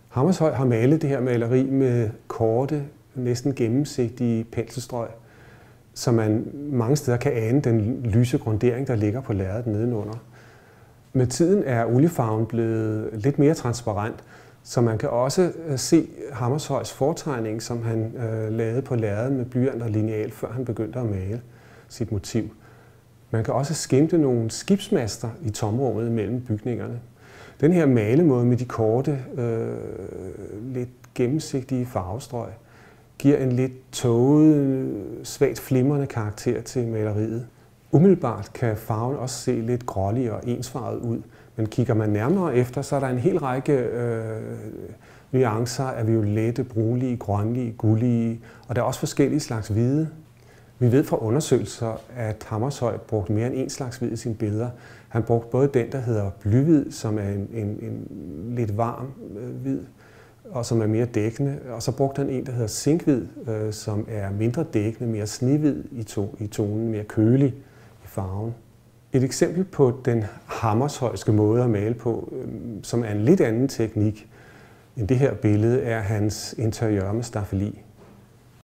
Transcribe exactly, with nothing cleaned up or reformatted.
Hammershøi har malet det her maleri med korte, næsten gennemsigtige penselstrøg, så man mange steder kan ane den lyse grundering, der ligger på lærredet nedenunder. Med tiden er oliefarven blevet lidt mere transparent, så man kan også se Hammershøis fortegning, som han øh, lavede på lærredet med blyant og lineal, før han begyndte at male sit motiv. Man kan også skimte nogle skibsmaster i tomrummet mellem bygningerne. Den her malemåde med de korte, øh, lidt gennemsigtige farvestrøg giver en lidt tåget, svagt flimrende karakter til maleriet. Umiddelbart kan farven også se lidt grålig og ensfarvet ud, men kigger man nærmere efter, så er der en hel række øh, nuancer af violette, brunlige, grønlige, gullige, og der er også forskellige slags hvide. Vi ved fra undersøgelser, at Hammershøi brugte mere end en slags hvid i sine billeder. Han brugte både den, der hedder blyhvid, som er en, en, en lidt varm øh, hvid, og som er mere dækkende. Og så brugte han en, der hedder zinkhvid, øh, som er mindre dækkende, mere snehvid i, to, i tonen, mere kølig i farven. Et eksempel på den hammershøjske måde at male på, øh, som er en lidt anden teknik end det her billede, er hans interiør med staffeli.